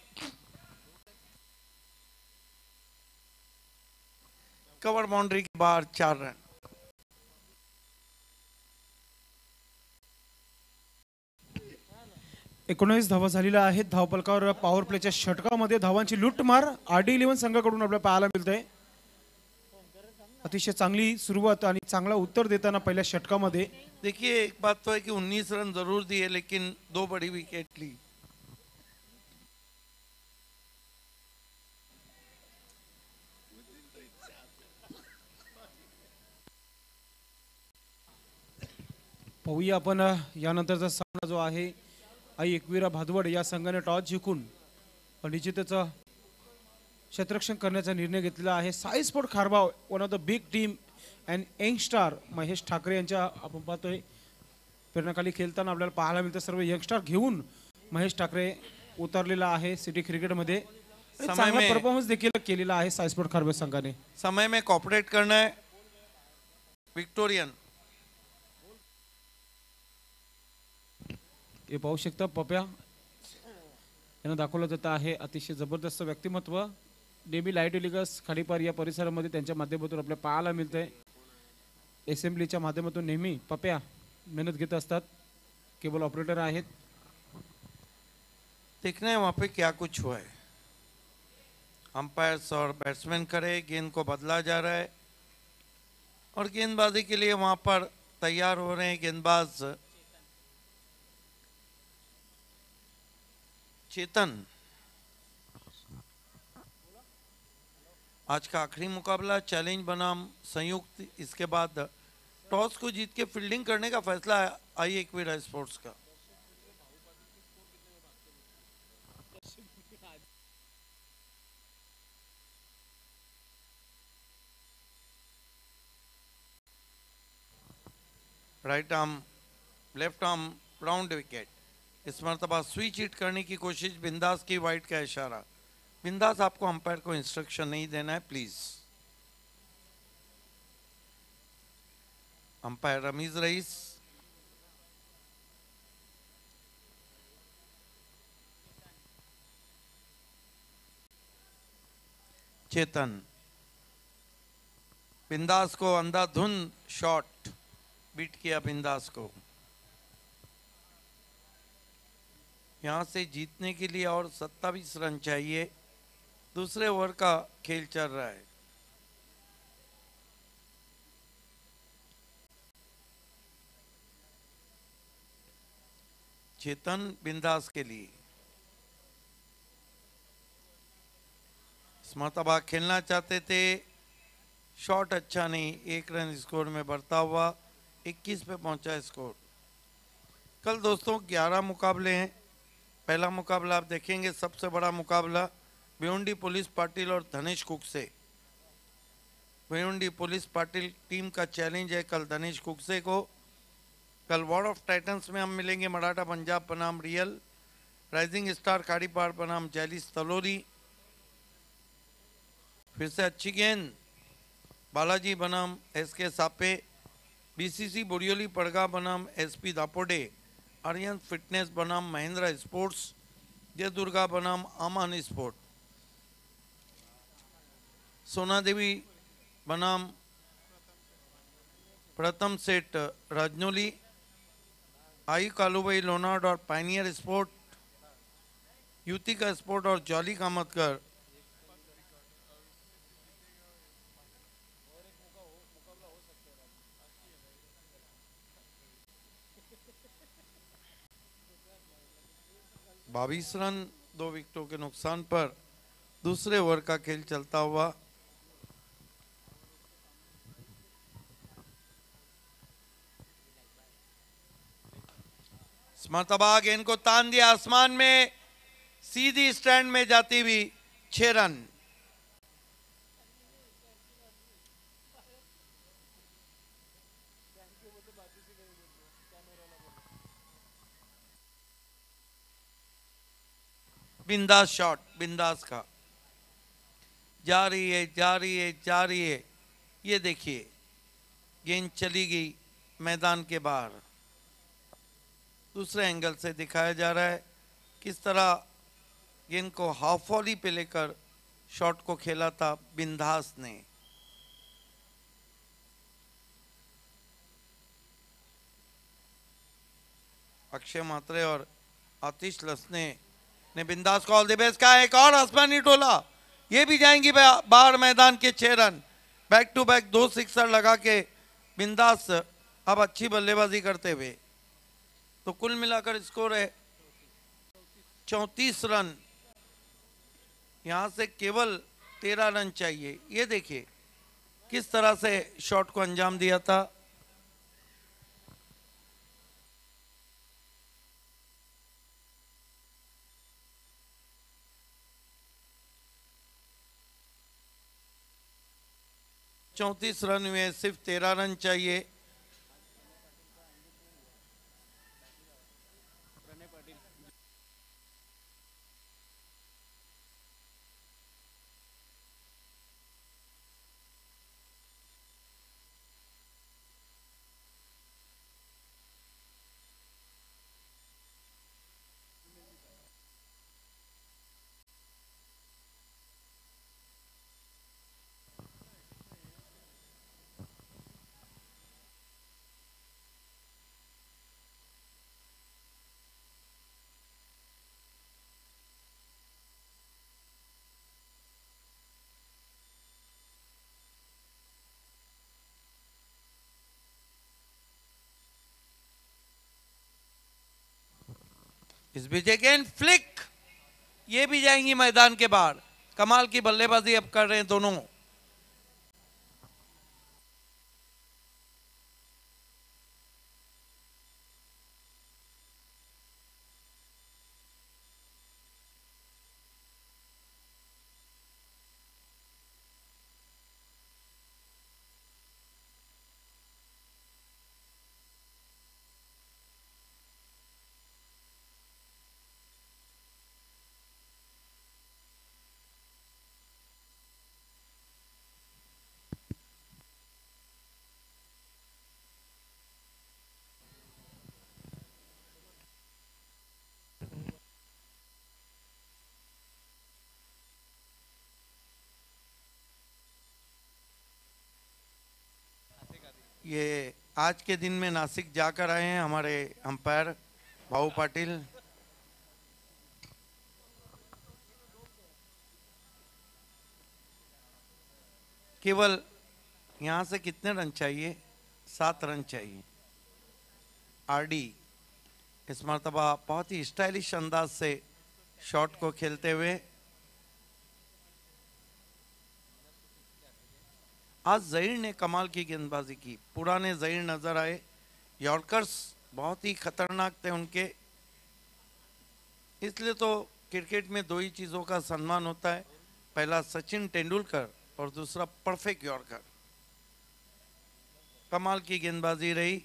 S1: कवर बाउंड्री के बाहर, चार रन।
S2: एकोणीस धावा झालेल्या आहेत। धावपलकावर पॉवर प्लेच्या षटकामध्ये धावांची लूटमार आर डी इलेव्हन संघाकडून आपल्याला पाहायला मिळते। अतिशय चांगली सुरुवात आणि चांगला उत्तर देताना पहिल्या षटकामध्ये।
S1: देखिए एक बात तो है कि उन्नीस रन जरूर दिए लेकिन दो बड़ी विकेट ली।
S2: पाहूया आपण यानंतरचा सामना जो आहे, आई एकवीरा भादवड या संघाने टॉस जिंकून निश्चितच क्षेत्ररक्षण करण्याचा निर्णय घेतलेला आहे। Sai sport Kharbav one of the big team and youngstar Mahesh Thakre यांच्या आपण पाहतोय प्रेरणाखाली खेळताना आपल्याला पाहायला मिळतं। सर्व यंगस्टार घेऊन महेश ठाकरे उतरलेला आहे सिटी क्रिकेटमध्ये। चांगला परफॉर्मन्स देखील केलेला आहे साई स्पोर्ट खारबाव संघाने।
S1: समय में कॉपरेट करना है विक्टोरियन।
S2: हे पाहू शकता पप्या यांना दाखवलं जात आहे अतिशय जबरदस्त व्यक्तिमत्व। डेबी लाईट लिगस खाडीपार या परिसरामध्ये त्यांच्या माध्यमातून आपल्याला पाहायला मिळतंय। असेंब्लीच्या माध्यमातून नेहमी पप्या मेहनत घेत असतात, केबल ऑपरेटर आहेत।
S1: देखना है वहां पे क्या कुछ हुआ है। अंपायर्स और बैट्समैन खड़े, गेंद को बदला जा रहा है और गेंदबाजी के लिए वहां पर तैयार हो रहे हैं गेंदबाज चेतन। आज का आखिरी मुकाबला चैलेंज बनाम संयुक्त, इसके बाद टॉस को जीत के फील्डिंग करने का फैसला आई एकवीरा स्पोर्ट्स का। Right arm left arm round wicket. इस मरतबा स्विच हिट करने की कोशिश, बिंदास की वाइट का इशारा। बिंदास आपको अंपायर को इंस्ट्रक्शन नहीं देना है प्लीज। अंपायर रमीज रईस। चेतन, बिंदास को अंधाधुंध शॉट बीट किया बिंदास को। यहाँ से जीतने के लिए और सत्ताईस रन चाहिए। दूसरे ओवर का खेल चल रहा है। चेतन बिंदास के लिए इस मरतबा खेलना चाहते थे, शॉट अच्छा नहीं, एक रन स्कोर में बढ़ता हुआ इक्कीस पे पहुंचा स्कोर। कल दोस्तों ग्यारह मुकाबले हैं। पहला मुकाबला आप देखेंगे, सबसे बड़ा मुकाबला भिवंडी पुलिस पाटिल और धनेश कुक से। भिवंडी पुलिस पाटिल टीम का चैलेंज है कल धनेश कुकसे को। कल वॉर ऑफ टाइटंस में हम मिलेंगे मराठा पंजाब बनाम रियल, राइजिंग स्टार काड़ीपार बनाम जैलिस तलोरी। फिर से अच्छी गेंद बालाजी बनाम एस के सापे, बीसीसी बुरियोली पड़गा बनाम एसपी दापोडे, आर्यन फिटनेस बनाम महिंद्रा स्पोर्ट्स, जय दुर्गा बनाम आमान स्पोर्ट, सोना देवी बनाम प्रथम सेट राजनौली, आई कालूबाई लोनार्ड और पाइनियर स्पोर्ट, युतिका स्पोर्ट और जॉली कामतकर। बाईस रन दो विकेटों के नुकसान पर दूसरे ओवर का खेल चलता हुआ। इस मरतबा गेंद को तान दिया आसमान में, सीधी स्टैंड में जाती हुई छह रन। बिंदास शॉट, बिंदास का जा रही है जा रही है जा रही है। ये देखिए गेंद चली गई मैदान के बाहर। दूसरे एंगल से दिखाया जा रहा है किस तरह गेंद को हाफ वॉली पे लेकर शॉट को खेला था बिंदास ने। अक्षय मात्रे और आतिश लसने ने बिंदास को ऑल द बेस्ट का। एक और आसमानी टोला, ये भी जाएंगी बाहर मैदान के छह रन। बैक टू बैक दो सिक्सर लगा के बिंदास अब अच्छी बल्लेबाजी करते हुए। तो कुल मिलाकर स्कोर है चौंतीस रन। यहां से केवल तेरह रन चाहिए। ये देखिए किस तरह से शॉट को अंजाम दिया था। चौंतीस रन में सिर्फ तेरह रन चाहिए। इस बीच अगेन फ्लिक, ये भी जाएंगी मैदान के बाहर। कमाल की बल्लेबाजी अब कर रहे हैं दोनों। ये आज के दिन में नासिक जाकर आए हैं हमारे अंपायर भाऊ पाटिल। केवल यहाँ से कितने रन चाहिए? सात रन चाहिए। आरडी इस मरतबा बहुत ही स्टाइलिश अंदाज से शॉट को खेलते हुए। आज जहीर ने कमाल की गेंदबाजी की, पुराने जहीर नजर आए। यॉर्कर्स बहुत ही खतरनाक थे उनके। इसलिए तो क्रिकेट में दो ही चीज़ों का सम्मान होता है, पहला सचिन तेंदुलकर और दूसरा परफेक्ट यॉर्कर। कमाल की गेंदबाजी रही।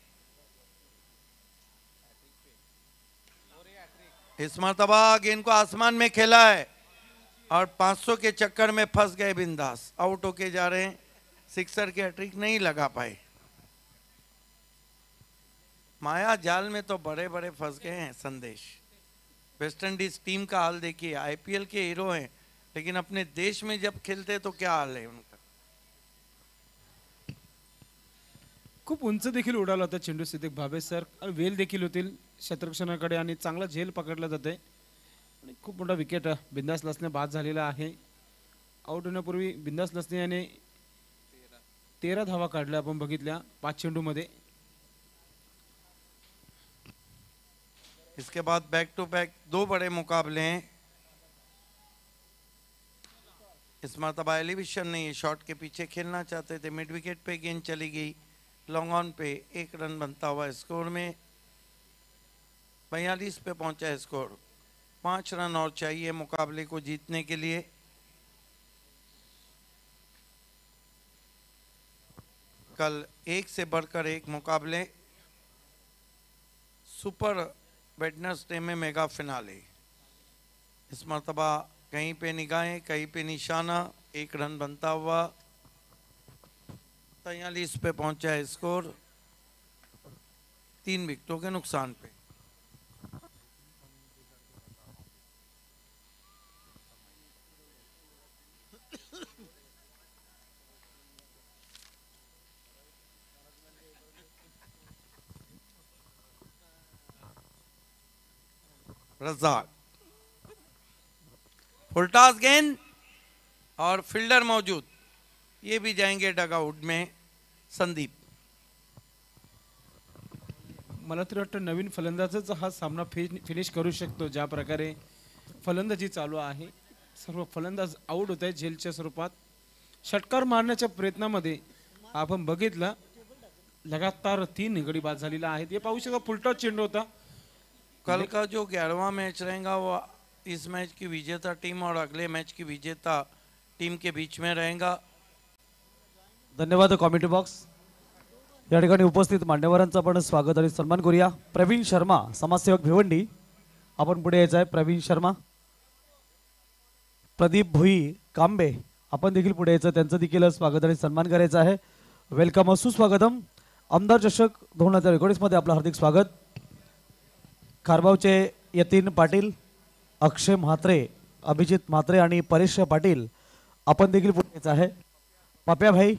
S1: इस मर्तबा गेंद को आसमान में खेला है और पाँच सौ के चक्कर में फंस गए बिंदास, आउट होके जा रहे हैं। सिक्सर के हैट्रिक नहीं लगा पाए। माया जाल में तो बड़े बड़े फंस गए हैं संदेश। वेस्ट इंडीज टीम का हाल देखिए, आईपीएल के हीरो हैं, लेकिन अपने देश में जब खेलते तो क्या हाल है उनका।
S2: खूप उंच देखील उडाला होता चेंडू सिद्धिक भावे सर, आणि वेल देखील होतील क्षेत्ररक्षणाकडे आणि चांगला झेल पकडला जाते आणि खूप मोठा विकेट बिंदास लसने बाद झालेला आहे। आउट होण्यापूर्वी बिंदास लसने याने तेरा धावा काढल्या आपण बघितल्या पाच चेंडू मध्ये।
S1: इसके बाद बैक टू बैक दो बड़े मुकाबले हैं। इस मरतबा एलिविशन ने ये शॉट के पीछे खेलना चाहते थे, मिड विकेट पे गेंद चली गई, लॉन्ग ऑन पे एक रन बनता हुआ स्कोर में बयालीस पे पहुंचा है स्कोर। पांच रन और चाहिए मुकाबले को जीतने के लिए। कल एक से बढ़कर एक मुकाबले, सुपर वेडनेसडे में मेगा फिनाले। इस मरतबा कहीं पे निगाहें कहीं पे निशाना, एक रन बनता हुआ तैयलीस पे पहुंचा है स्कोर, तीन विकेटों के नुकसान पे। रज़ाक फुलटास गेंद और फील्डर मौजूद, ये भी जाएंगे डगआउट में। संदीप
S2: मला तरी वाटतं नवीन फलंदाजच हा सामना फिनिश करू शकतो। ज्या प्रकारे फलंदाजी चालू आहे, सर्व फलंदाज आउट होत आहेत झेलच्या स्वरूपात। षटकार मारण्याच्या प्रयत्नामध्ये आपण बघितलं लगातार तीन गडी बाद झालेला आहे। हे पाहू शकता फुलटॉस चेंडू होता।
S1: कल का जो ग्यारहवां मैच रहेगा वो इस मैच की विजेता टीम और अगले मैच की विजेता टीम के बीच में रहेगा।
S3: धन्यवाद कॉमेंट्री बॉक्स। या ठिकाणी उपस्थित मान्यवरांचं आपण स्वागत आणि सन्मान करूया। प्रवीण शर्मा समाजसेवक भिवंडी, आपण पुढे यायचं आहे। प्रवीण शर्मा, प्रदीप भुई कांबे, आपण देखील पुढे यायचं, त्यांचं देखील स्वागत आणि सन्मान करायचं आहे। वेलकम, सुस्वागतम। आमदार चषक दोन हजार एकोणीस मध्ये आपलं हार्दिक स्वागत। खारबावचे यतीन पाटील, अक्षय म्हात्रे, अभिजित म्हात्रे आणि परेश पाटील, आपण देखील पुढे यायचं आहे। पाप्या भाई,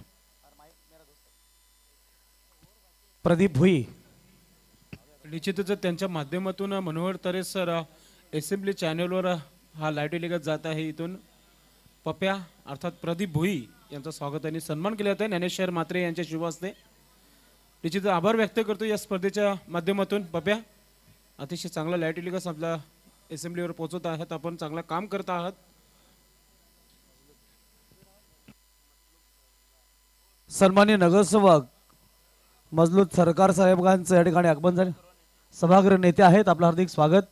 S3: प्रदीप भुई,
S2: निश्चितच त्यांच्या माध्यमातून मनोहर तरे सर असेंब्ली चॅनलवर हा लाईव्ह टेलिकास्ट जात आहे। इथून पप्या अर्थात प्रदीप भुई यांचं स्वागत आणि सन्मान केले जाते ज्ञानेश्वर म्हात्रे यांच्या शुभ हस्ते। निश्चित आभार व्यक्त करतो या स्पर्धेच्या माध्यमातून। पप्या अतिशय चांगला लाईव्ह टेलिकास्ट आपल्या असेंब्लीवर पोहोचवत आहात, आपण चांगलं काम करत आहात।
S3: सन्माननीय नगरसेवक मजलूत सरकार साहेबांचं या ठिकाणी आगमन झाले, सभागृह नेते आहेत, आपलं हार्दिक स्वागत।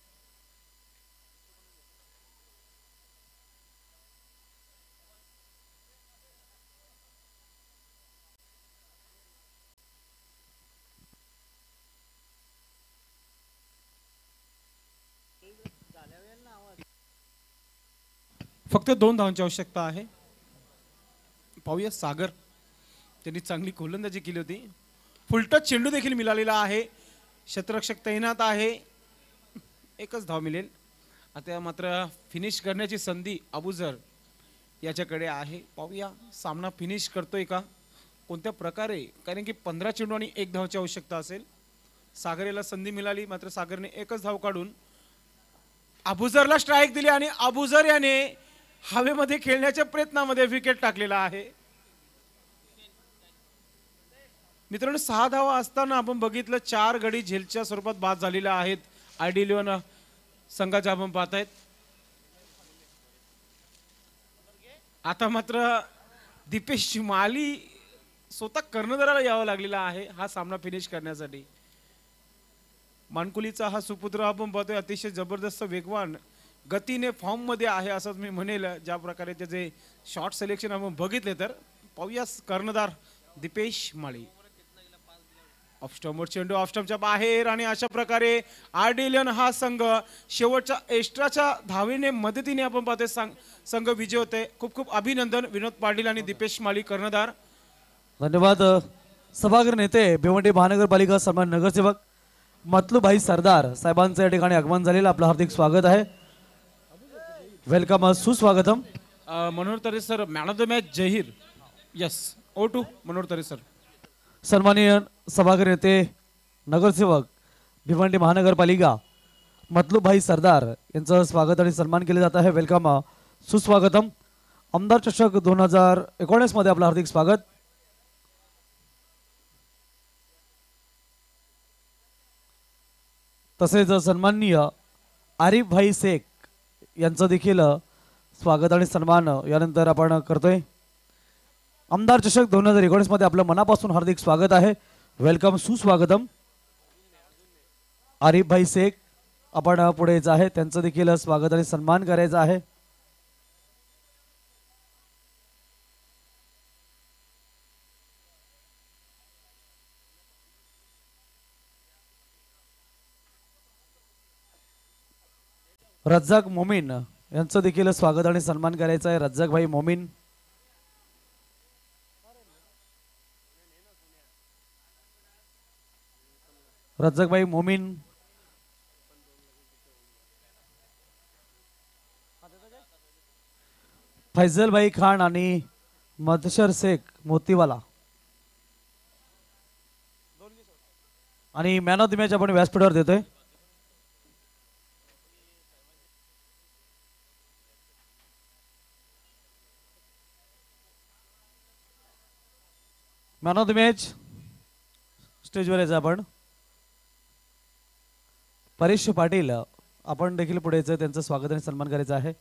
S2: फक्त दोन धावांची आवश्यकता आहे। पाहूया सागर, त्यांनी चांगली गोलंदाजी केली होती। फुलटच चेंडू देखील मिळालेला आहे, क्षेत्ररक्षक तैनात आहे, एकच धाव मिळेल। आता मात्र फिनिश करण्याची संधी अबुजर याच्याकडे आहे। पाहूया सामना फिनिश करतोय का, कोणत्या प्रकारे, कारण की पंधरा चेंडू आणि एक धावाची आवश्यकता असेल। सागरेला संधी मिळाली, मात्र सागरने एकच धाव काढून अबुजरला स्ट्राईक दिली आणि अबुजर याने हवेमध्ये खेळण्याच्या प्रयत्नामध्ये विकेट टाकलेला आहे। मित्रांनो सहा धावा असताना आपण बघितलं चार गडी झेलच्या स्वरूपात बाद झालेल्या आहेत आयडी इलेव्हन संघाच्या आपण पाहतायत। आता मात्र दीपेश माली स्वतः कर्णधाराला यावं लागलेला आहे हा सामना फिनिश करण्यासाठी। मानकुलीचा हा सुपुत्र आपण पाहतोय अतिशय जबरदस्त वेगवान गतीने फॉर्म मध्ये आहे असंच मी म्हणेल. ज्या प्रकारे त्याचे शॉर्ट सिलेक्शन आपण बघितले तर पाहूया कर्णधार दीपेश माळी. ऑफस्टॉमवर चेंडू ऑफस्टॉमच्या बाहेर आणि अशा प्रकारे आर्डिलियन हा संघ शेवटच्या एक्स्ट्राच्या धावेने मदतीने आपण पाहतोय संघ संघ विजय होते. खूप खूप अभिनंदन विनोद पाटील आणि दीपेश माळी कर्णधार.
S3: धन्यवाद. सभागृह नेते भिवंडी महानगरपालिका सन्मान नगरसेवक मतलूभाई सरदार साहेबांचं या ठिकाणी आगमन झालेलं आपलं हार्दिक स्वागत आहे. वेलकम सुस्वागतम.
S2: Uh, Manohar Tare sir man of the match Zaheer. Yes over to Manohar Tare sir.
S3: सन्माननीय सभागृह नेते नगरसेवक भिवंडी महानगरपालिका मतलूभाई सरदार यांचं स्वागत आणि सन्मान केले जात आहे. वेलकम सुस्वागतम. आमदार चषक दोन हजार एकोणीस मध्ये आपलं हार्दिक स्वागत. तसेच सन्माननीय आरिफ भाई शेख यांचं देखील स्वागत आणि सन्मान यानंतर आपण करतोय. आमदार चषक दोन हजार एकोणीस मध्ये आपलं मनापासून हार्दिक स्वागत आहे. वेलकम सुस्वागतम. आरिफ भाई शेख आपण पुढे यायचं आहे, त्यांचं देखील स्वागत आणि सन्मान करायचं आहे. रज्जाक मोमीन यांचं देखील स्वागत आणि सन्मान करायचं आहे. रज्जाक भाई मोमीन. रज्जाक भाई मोमीन. फैजल भाई खान आणि मदशर शेख मोतीवाला. आणि मॅन ऑफ द मॅच आपण व्यासपीठावर देतोय. मॅन ऑफ द मॅच स्टेजवर यायचं आपण. परेश पाटील आपण देखील पुढे यायचं, त्यांचं स्वागत आणि सन्मान करायचं आहे.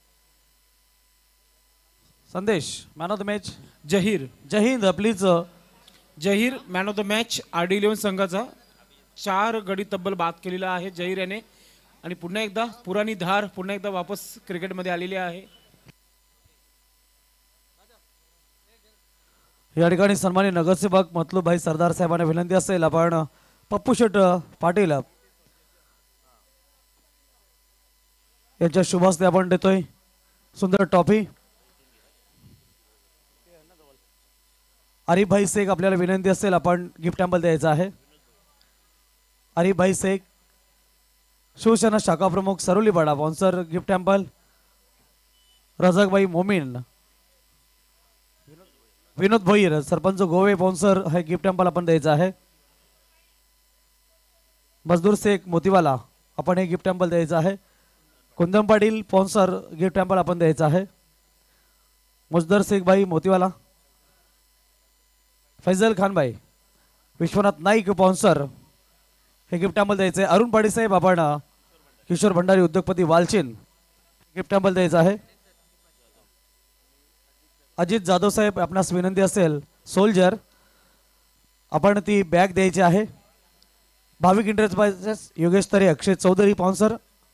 S3: संदेश man of the match
S2: Zaheer.
S3: जय हिंद. Please.
S2: Zaheer man of the match R D eleven संघाचा चार गडी तब्बल बाद केलेला आहे जहीर याने. आणि पुन्हा एकदा पुराणी धार पुन्हा एकदा वापस क्रिकेटमध्ये आलेली आहे.
S3: या ठिकाणी सन्माननीय नगरसेवक मतलूभाई सरदार साहेबांना विनंती असेल आपण पप्पू शेट पाटील यांच्या शुभ हस्ते आपण देतोय सुंदर ट्रॉफी. आरिफ भाई शेख आपल्याला विनंती असेल आपण गिफ्ट हॅम्बल द्यायचं आहे. आरिफ भाई शेख शिवसेना शाखा प्रमुख सरोलीपाडा स्पॉन्सर गिफ्ट हॅम्बल. रजाकभाई मोमीन विनोद भोईर सरपंच गोवे स्पॉन्सर हे गिफ्ट हॅम्बल आपण द्यायचं आहे. मजदूर शेख मोतीवाला आपण हे गिफ्ट हॅम्बल द्यायचं आहे. Kundam Patil sponsor gift hamper आपण द्यायचं आहे. मुजदर शेख भाई मोतीवाला. फैजल खान भाई विश्वनाथ नाईक स्पॉन्सर हे गिफ्ट हॅम्बल द्यायचं आहे. अरुण पाटील साहेब आपण किशोर भंडारी उद्योगपती वालचीन गिफ्ट हॅम्बल द्यायचं आहे. अजित जाधव साहेब आपणास विनंती असेल सोल्जर आपण ती बॅग द्यायची आहे. Bhavik enterprises Yogesh Tare Akshay Chaudhari sponsor.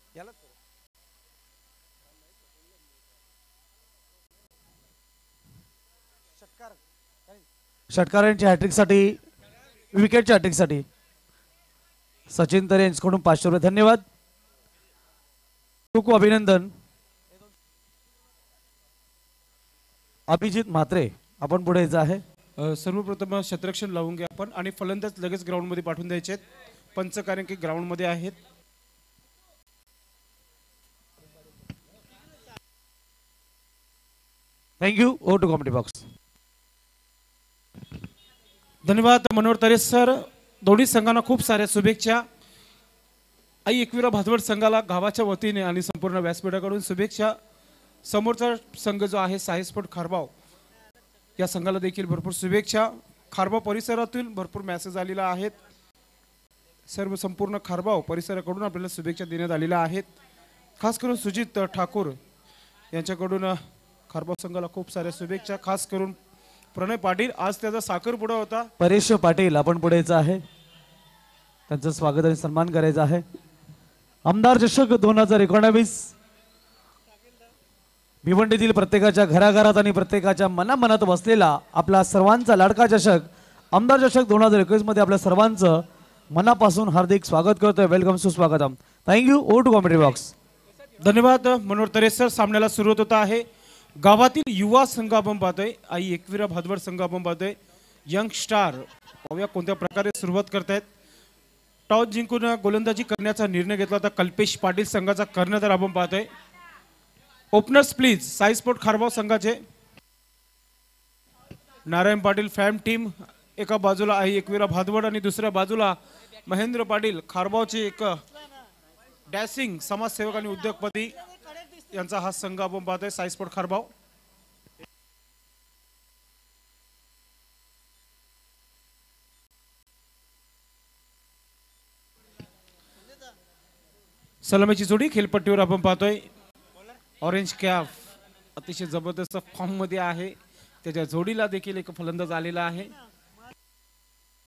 S3: षटकारांच्या हॅट्रिकसाठी विकेटच्या हॅट्रिकसाठी सचिन तरे यांच्याकडून पाचशे रुपये धन्यवाद. खूप खूप अभिनंदन. अभिजित म्हात्रे आपण पुढे यायचं आहे.
S2: अ, सर्वप्रथम शतरक्षण लावून घ्या आपण आणि फलंदाज लगेच ग्राउंड मध्ये पाठवून द्यायचे आहेत. पंच कारण की ग्राउंड मध्ये आहेत.
S3: Thank you. Over to comedy box.
S2: धन्यवाद मनोहर तरे सर. दोन्ही संघांना खूप साऱ्या शुभेच्छा. आई एकविरा भातवड संघाला गावाच्या वतीने आणि संपूर्ण व्यासपीठाकडून शुभेच्छा. समोरचा संघ जो आहे साई स्पोर्ट खारबाव या संघाला देखील भरपूर शुभेच्छा. खारबाव परिसरातून भरपूर मेसेज आलेला आहेत. सर्व संपूर्ण खारबाव परिसराकडून आपल्याला शुभेच्छा देण्यात आलेल्या आहेत. खास करून सुजित ठाकूर यांच्याकडून खारबाव संघाला खूप साऱ्या शुभेच्छा. खास करून प्रणय पाटील आज त्याचा साखरपुडा होता.
S3: परेश पाटील आपण पुढे यायचं आहे. त्यांचं स्वागत आणि सन्मान करायचा आहे. आमदार चषक दोन हजार एकोणावीस भिवंडीतील प्रत्येकाच्या घराघरात आणि प्रत्येकाच्या मनामनात बसलेला आपला सर्वांचा लाडका चषक आमदार चषक दोन हजार एकवीस मध्ये आपल्या सर्वांचं मनापासून हार्दिक स्वागत करतोय. वेलकम सुस्वागतम. Thank you. Over to comedy box.
S2: धन्यवाद मनोहर तरेसर. सामन्याला सुरुवात होत आहे. गावातील युवा संघ आपण पाहतोय. आई एकविरा भादवड संघ आपण पाहतोय. यंग स्टार पाहूया कोणत्या प्रकारे सुरुवात करतायत. टॉस जिंकून गोलंदाजी करण्याचा निर्णय घेतला होता कल्पेश पाटील संघाचा कर्णधार आपण पाहतोय. Openers please Sai sport Kharbav संघाचे नारायण पाटील फॅम टीम एका बाजूला आई एकविरा भादवड आणि दुसऱ्या बाजूला महेंद्र पाटील खारबावचे एक डॅसिंग समाजसेवक आणि उद्योगपती यांचा हा संघ आपण पाहतोय साई स्पोर्ट खारबाव. सलामीची जोडी खेळपट्टीवर आपण पाहतोय. ऑरेंज कॅफ अतिशय जबरदस्त फॉर्म मध्ये आहे. त्याच्या जोडीला देखील एक फलंदाज आलेला आहे.